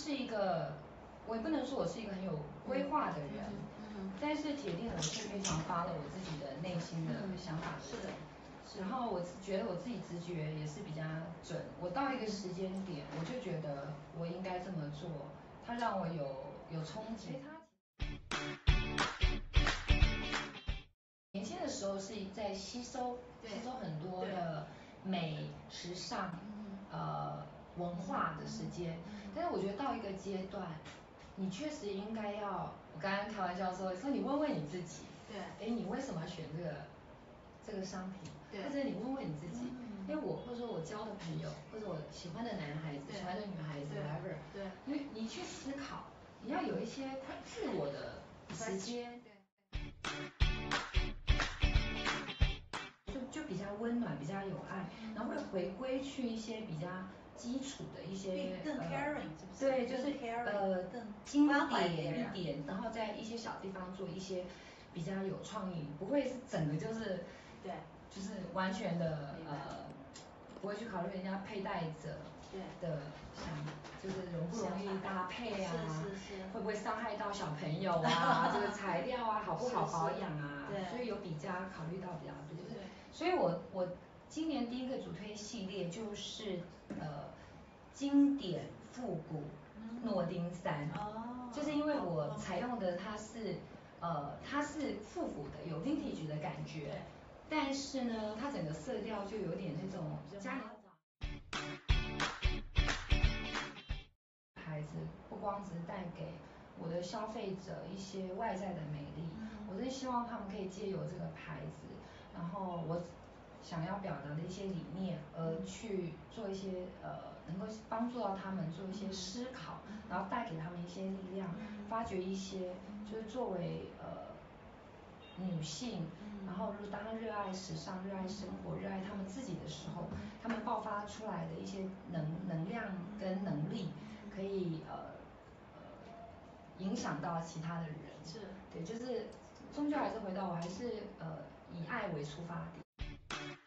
是一个，我也不能说我是一个很有规划的人，但是铁定我是非常发了我自己的内心的想法的人。然后我觉得我自己直觉也是比较准，我到一个时间点，我就觉得我应该这么做，它让我有憧憬。年轻的时候是在吸收很多的美、时尚、文化的时间，但是我觉得到一个阶段，你确实应该要，我刚刚开玩笑说你问问你自己，对，你为什么要选这个商品？对，或者你问问你自己，因为或者说我交的朋友，或者我喜欢的男孩子、喜欢的女孩子 ，whatever， 对，因为你去思考，你要有一些自我的时间，就比较温暖，比较有爱，然后会回归去一些比较基础的一些更 caring 是不是？ 对，就是经典一点，然后在一些小地方做一些比较有创意，不会是整个就是对， 就是完全的不会去考虑人家佩戴者的就是容不容易搭配啊，会不会伤害到小朋友啊，这个材料啊好不好保养啊，所以有比较考虑到比较多。所以我今年第一个主推系列就是经典复古诺丁衫，就是因为我采用的它是复古的，有 vintage 的感觉。但是呢，它整个色调就有点那种家里牌子，不光只是带给我的消费者一些外在的美丽，我是希望他们可以借由这个牌子，然后我想要表达的一些理念，去做一些能够帮助到他们做一些思考，然后带给他们一些力量，发掘一些就是作为女性，然后当她热爱时尚、热爱生活、热爱她们自己的时候，她们爆发出来的一些能量跟能力，可以影响到其他的人。是，对，就是终究还是回到我还是以爱为出发点。